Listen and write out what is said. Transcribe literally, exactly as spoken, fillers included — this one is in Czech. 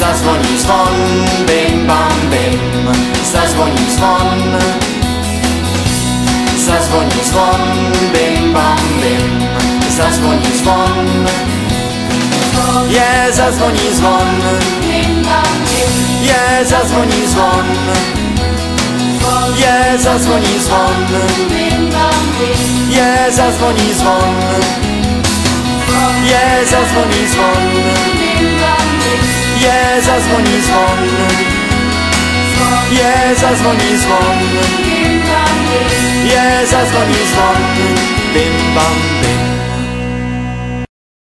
Zadzwoni dzwon, bim bam bim. Zadzwoni dzwon. Zadzwoni dzwon, bim bam bim. Zadzwoni dzwon. Je, zadzwoni dzwon. Je, zadzwoni dzwon. Je, zadzwoni dzwon. Je, zadzwoni dzwon. Je, zadzwoni dzwon. Je, zadzwoni dzwon. Je, zadzwoni dzwon. Je, zadzwoni dzwon. Bim bam bim.